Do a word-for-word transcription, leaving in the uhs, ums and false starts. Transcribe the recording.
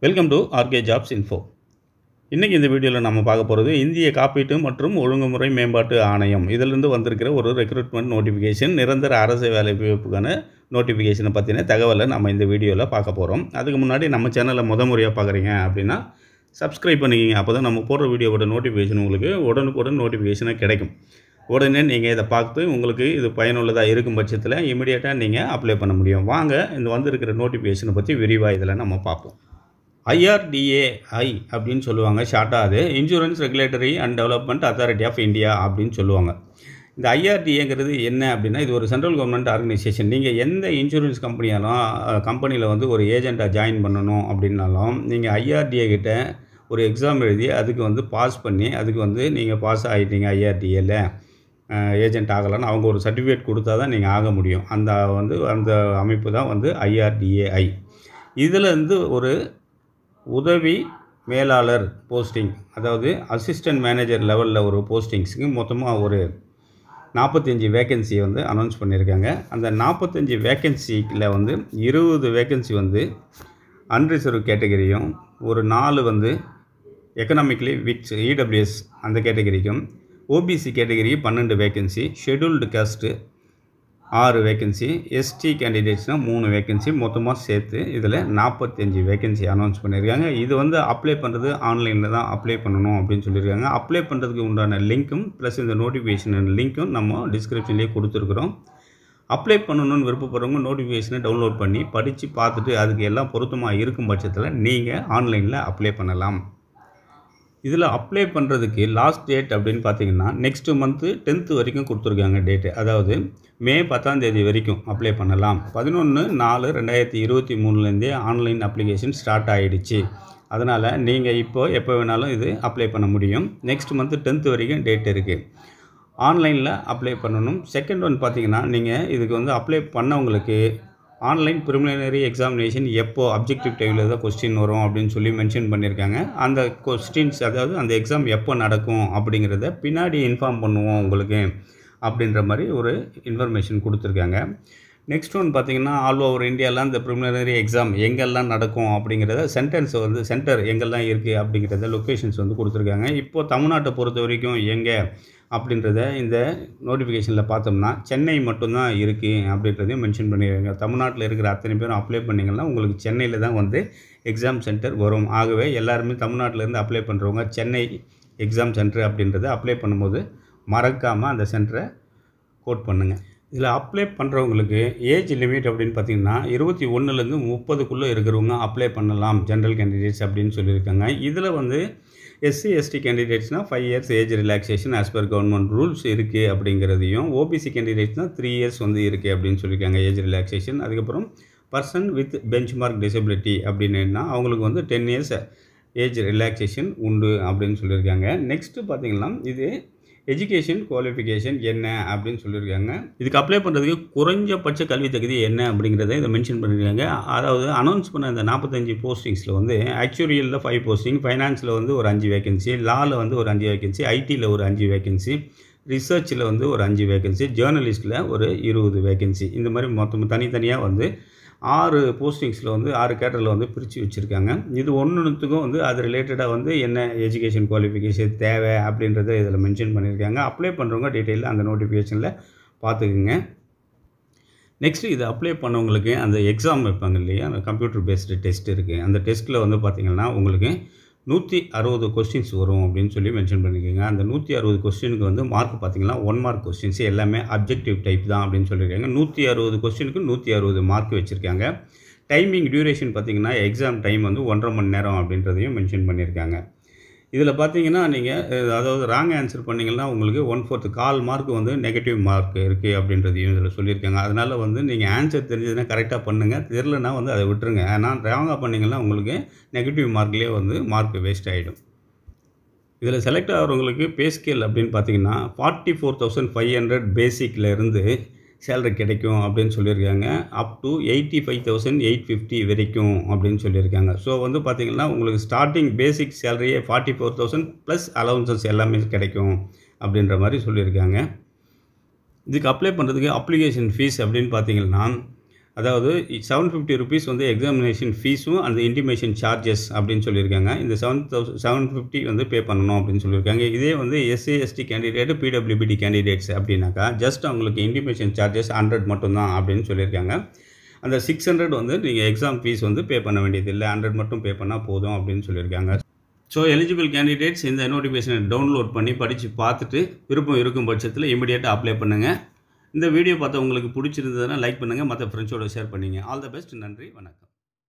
Welcome to RK jobs info. இன்றைக்கி இந்த வீடியோவில் நம்ம பார்க்க போகிறது இந்திய காப்பீட்டு மற்றும் ஒழுங்குமுறை மேம்பாட்டு ஆணையம் இதிலிருந்து வந்திருக்கிற ஒரு ரெக்ரூட்மெண்ட் நோட்டிஃபிகேஷன், நிரந்தர அரசு வேலைவாய்ப்புக்கான நோட்டிஃபிகேஷனை பற்றின தகவலை நம்ம இந்த வீடியோவில் பார்க்க போகிறோம். அதுக்கு முன்னாடி நம்ம சேனலை முத முறையாக பார்க்குறீங்க அப்படின்னா சப்ஸ்கிரைப் பண்ணிக்கிங்க. அப்போ தான் நம்ம போடுற வீடியோவோட நோட்டிஃபிகேஷன் உங்களுக்கு உடனுக்குடன் நோட்டிஃபிகேஷனாக கிடைக்கும். உடனே நீங்கள் இதை பார்த்து உங்களுக்கு இது பயனுள்ளதாக இருக்கும் பட்சத்தில் இமீடியட்டாக நீங்கள் அப்ளை பண்ண முடியும். வாங்க இந்த வந்திருக்கிற நோட்டிஃபிகேஷனை பற்றி விரிவாக இதில் நம்ம பார்ப்போம். ஐ ஆர் டி ஏ ஐ அப்படின்னு சொல்லுவாங்க, ஷார்ட்டாக அது insurance regulatory and development authority of India அப்படின்னு சொல்லுவாங்க. இந்த ஐ ஆர் டி ஏங்கிறது என்ன அப்படின்னா, இது ஒரு சென்ட்ரல் கவர்மெண்ட் ஆர்கனைசேஷன். நீங்கள் எந்த இன்சூரன்ஸ் கம்பெனியாலும் கம்பெனியில் வந்து ஒரு ஏஜெண்ட்டாக ஜாயின் பண்ணணும் அப்படின்னாலும் நீங்கள் ஐ ஆர் டி ஏ கிட்ட ஒரு எக்ஸாம் எழுதி அதுக்கு வந்து பாஸ் பண்ணி அதுக்கு வந்து நீங்கள் பாஸ் ஆகிட்டீங்க ஐ ஆர் டி ஏல ஏஜென்ட் ஆகலான்னு அவங்க ஒரு சர்டிஃபிகேட் கொடுத்தா தான் நீங்கள் ஆக முடியும். அந்த வந்து அந்த அமைப்பு தான் வந்து ஐ ஆர் டி ஏ ஐ. இதில் இருந்து ஒரு உதவி மேலாளர் போஸ்டிங், அதாவது அசிஸ்டன்ட் மேனேஜர் லெவலில் ஒரு போஸ்டிங்ஸுக்கு மொத்தமாக ஒரு நாற்பத்தஞ்சு வேக்கன்சி வந்து அனௌன்ஸ் பண்ணியிருக்காங்க. அந்த நாற்பத்தஞ்சு வேக்கன்சியில் வந்து இருபது வேக்கன்சி வந்து அன்ரிசர்வ் கேட்டகரியும், ஒரு நாலு வந்து economically weak E W S அந்த கேட்டகரிக்கும், ஓபிசி கேட்டகரி பன்னெண்டு வேக்கன்சி, ஷெட்யூல்டு காஸ்ட்டு ஆறு வேக்கன்சி, எஸ்டி கேண்டிடேட்ஸ்னால் மூணு வேக்கன்சி, மொத்தமாக சேர்த்து இதில் நாற்பத்தஞ்சு வேக்கன்சி அனௌன்ஸ் பண்ணியிருக்காங்க. இது வந்து அப்ளை பண்ணுறது ஆன்லைனில் தான் அப்ளை பண்ணணும் அப்படின்னு சொல்லியிருக்காங்க. அப்ளை பண்ணுறதுக்கு உண்டான லிங்க்கும் ப்ளஸ் இந்த நோட்டிஃபிகேஷன் லிங்க்கும் நம்ம டிஸ்கிரிப்ஷன்லேயே கொடுத்துருக்குறோம். அப்ளை பண்ணணும்னு விருப்பப்படுறவங்க நோட்டிஃபிகேஷனை டவுன்லோட் பண்ணி படித்து பார்த்துட்டு அதுக்கு எல்லாம் பொருத்தமாக இருக்கும் பட்சத்தில் நீங்கள் ஆன்லைனில் அப்ளை பண்ணலாம். இதில் அப்ளை பண்ணுறதுக்கு லாஸ்ட் டேட் அப்படின்னு பார்த்தீங்கன்னா நெக்ஸ்ட்டு மந்த்து டென்த்து வரைக்கும் கொடுத்துருக்காங்க டேட்டு. அதாவது மே பத்தாம் தேதி வரைக்கும் அப்ளை பண்ணலாம். பதினொன்று நாலு ரெண்டாயிரத்தி இருபத்தி மூணுலேருந்தே ஆன்லைன் அப்ளிகேஷன் ஸ்டார்ட் ஆகிடுச்சு. அதனால் நீங்கள் இப்போ எப்போ வேணாலும் இது அப்ளை பண்ண முடியும். நெக்ஸ்ட் மந்த்து டென்த்து வரைக்கும் டேட் இருக்குது. ஆன்லைனில் அப்ளை பண்ணணும். செகண்ட் ஒன் பார்த்தீங்கன்னா, நீங்கள் இதுக்கு வந்து அப்ளை பண்ணவங்களுக்கு ஆன்லைன் ப்ரிலிமினரி எக்ஸாமினேஷன் எப்போ அப்ஜெக்டிவ் டைவில் தான் கொஸ்டின் வரும் அப்படின்னு சொல்லி மென்ஷன் பண்ணியிருக்காங்க. அந்த கொஸ்டின்ஸ், அதாவது அந்த எக்ஸாம் எப்போ நடக்கும் அப்படிங்கிறத பின்னாடி இன்ஃபார்ம் பண்ணுவோம் உங்களுக்கு அப்படின்ற மாதிரி ஒரு இன்ஃபர்மேஷன் கொடுத்துருக்காங்க. நெக்ஸ்ட் ஒன் பார்த்திங்கன்னா, ஆல் ஓவர் இந்தியாவில் இந்த ப்ரிலிமினரி எக்ஸாம் எங்கெல்லாம் நடக்கும் அப்படிங்கிறத சென்டென்ஸ் வந்து சென்டர் எங்கெல்லாம் இருக்குது அப்படிங்கிறத லொக்கேஷன்ஸ் வந்து கொடுத்துருக்காங்க. இப்போது தமிழ்நாட்டை பொறுத்த வரைக்கும் எங்கே அப்படின்றத இந்த நோட்டிஃபிகேஷனில் பார்த்தோம்னா சென்னை மட்டும்தான் இருக்குது அப்படின்றதையும் மென்ஷன் பண்ணியிருக்காங்க. தமிழ்நாட்டில் இருக்கிற அத்தனை பேரும் அப்ளை பண்ணிங்கன்னா உங்களுக்கு சென்னையில் தான் வந்து எக்ஸாம் சென்டர் வரும். ஆகவே எல்லாருமே தமிழ்நாட்டிலேருந்து அப்ளை பண்ணுறவங்க சென்னை எக்ஸாம் சென்டர் அப்படின்றத அப்ளை பண்ணும்போது மறக்காமல் அந்த சென்டரை கோட் பண்ணுங்கள். இதில் அப்ளை பண்ணுறவங்களுக்கு ஏஜ் லிமிட் அப்படின்னு பார்த்திங்கன்னா இருபத்தி ஒன்றுலேருந்து முப்பதுக்குள்ளே இருக்கிறவங்க அப்ளை பண்ணலாம், ஜென்ரல் கேண்டிடேட்ஸ் அப்படின்னு சொல்லியிருக்காங்க. இதில் வந்து எஸ்சி எஸ்டி கேண்டிடேட்ஸ்னால் five years age relaxation as per government rules இருக்குது அப்படிங்கிறதையும், ஓபிசி கேண்டிடேட்ஸ்னால் த்ரீ இயர்ஸ் வந்து இருக்குது அப்படின்னு சொல்லியிருக்காங்க ஏஜ் ரிலாக்ஸேஷன். அதுக்கப்புறம் person with benchmark disability அப்படின்னா அவங்களுக்கு வந்து டென் இயர்ஸ் ஏஜ் ரிலாக்ஸேஷன் உண்டு அப்படின்னு சொல்லியிருக்காங்க. நெக்ஸ்ட்டு பார்த்திங்கன்னா, இது எஜுகேஷன் குவாலிஃபிகேஷன் என்ன அப்படின்னு சொல்லியிருக்காங்க. இதுக்கு அப்ளை பண்ணுறதுக்கு குறைஞ்சபட்ச கல்வி தகுதி என்ன அப்படிங்கிறத இதை மென்ஷன் பண்ணியிருக்காங்க. அதாவது அனௌன்ஸ் பண்ண இந்த நாற்பத்தஞ்சு போஸ்டிங்ஸில் வந்து ஆக்சுவரியலில் ஃபைவ் போஸ்டிங், ஃபைனான்ஸில் வந்து ஒரு அஞ்சு வேகன்சி, லாவில் வந்து ஒரு அஞ்சு வேகன்சி, ஐடியில் ஒரு அஞ்சு வேகன்சி, ரிசர்ச்சில் வந்து ஒரு அஞ்சு வேகன்சி, ஜேர்னலிஸ்ட்டில் ஒரு இருபது வேகன்சி, இந்த மாதிரி மொத்தம் தனித்தனியாக வந்து ஆறு போஸ்டிங்ஸில் வந்து ஆறு கேட்டரில் வந்து பிரித்து வச்சுருக்காங்க. இது ஒன்றுத்துக்கும் வந்து அது ரிலேட்டடாக வந்து என்ன எஜுகேஷன் குவாலிஃபிகேஷன் தேவை அப்படின்றத இதில் மென்ஷன் பண்ணியிருக்காங்க. அப்ளை பண்ணுறவங்க டீட்டெயிலில் அந்த நோட்டிஃபிகேஷனில் பார்த்துக்குங்க. நெக்ஸ்ட்டு இது அப்ளை பண்ணவங்களுக்கு அந்த எக்ஸாம் வைப்பாங்க இல்லையா, அந்த கம்ப்யூட்டர் பேஸ்டு டெஸ்ட் இருக்குது. அந்த டெஸ்ட்டில் வந்து பார்த்திங்கன்னா உங்களுக்கு நூற்றி அறுபது கொஸ்டின்ஸ் வரும் அப்படின்னு சொல்லி மென்ஷன் பண்ணியிருக்காங்க. அந்த நூற்றி அறுபது கொஸ்டினுக்கு வந்து மார்க் பார்த்திங்கன்னா ஒன் மார்க் கொஸ்டின்ஸ் எல்லாமே அப்ஜெக்டிவ் டைப் தான் அப்படின்னு சொல்லியிருக்காங்க. நூற்றி அறுபது கொஸ்டினுக்கு நூற்றி அறுபது மார்க் வச்சுருக்காங்க. டைமிங் டியூரேஷன் பார்த்திங்கன்னா எக்ஸாம் டைம் வந்து ஒன்றரை மணி நேரம் அப்படின்றதையும் மென்ஷன் பண்ணியிருக்காங்க. இதில் பார்த்தீங்கன்னா நீங்கள் அதாவது ராங் ஆன்சர் பண்ணிங்கன்னா உங்களுக்கு ஒன் ஃபோர்த்து கால் மார்க் வந்து நெகட்டிவ் மார்க் இருக்குது அப்படின்றதையும் இதில் சொல்லியிருக்காங்க. அதனால் வந்து நீங்கள் ஆன்சர் தெரிஞ்சதுன்னா கரெக்டாக பண்ணுங்கள், தெரிலனா வந்து அதை விட்டுருங்க. ஆனால் ராங்காக பண்ணிங்கன்னா உங்களுக்கு நெகட்டிவ் மார்க்லேயே வந்து மார்க் வேஸ்ட் ஆகிடும். இதில் செலக்ட் ஆகிறவங்களுக்கு பே ஸ்கேல் அப்படின்னு பார்த்தீங்கன்னா forty four thousand five hundred பேசிக்கில் இருந்து சேலரி கிடைக்கும் அப்படின்னு சொல்லியிருக்காங்க. Up to eighty five thousand eight fifty வரைக்கும் அப்படின்னு சொல்லியிருக்காங்க. ஸோ வந்து பார்த்திங்கன்னா உங்களுக்கு ஸ்டார்டிங் பேசிக் சேலரியே forty four thousand plus allowances எல்லாமே கிடைக்கும் அப்படின்ற மாதிரி சொல்லியிருக்காங்க. இதுக்கு அப்ளை பண்ணுறதுக்கு அப்ளிகேஷன் ஃபீஸ் அப்படின்னு பார்த்திங்கன்னா அதாவது செவன் ஃபிஃப்டி ருபீஸ் வந்து எக்ஸாமினேஷன் ஃபீஸும் அந்த இன்டிமேஷன் சார்ஜஸ் அப்படின்னு சொல்லியிருக்காங்க. இந்த செவன் தௌசண்ட் செவன் ஃபிஃப்டி வந்து பே பண்ணணும் அப்படின்னு சொல்லியிருக்காங்க. இதே வந்து SC ST candidate PWBD candidates அப்படின்னாக்கா ஜஸ்ட் அவங்களுக்கு இன்டிமேஷன் சார்ஜஸ் ஹண்ட்ரட் மட்டும்தான் அப்படின்னு சொல்லியிருக்காங்க. அந்த சிக்ஸ் ஹண்ட்ரட் வந்து நீங்கள் எக்ஸாம் ஃபீஸ் வந்து பே பண்ண வேண்டியதில்லை, ஹண்ட்ரட் மட்டும் பே பண்ணால் போதும் அப்படின்னு சொல்லியிருக்காங்க. ஸோ எலிஜிபிள் கேண்டிடேட்ஸ் இந்த நோட்டிஃபிகேஷனை டவுன்லோட் பண்ணி படித்து பார்த்துட்டு விருப்பம் இருக்கும் பட்சத்தில் இமீடியட்டாக அப்ளை பண்ணுங்கள். இந்த வீடியோ பார்த்தா உங்களுக்கு பிடிச்சிருந்ததுன்னா லைக் பண்ணுங்கள், மற்ற ஃப்ரெண்ட்ஸோட ஷேர் பண்ணிங்க. All the best. நன்றி, வணக்கம்.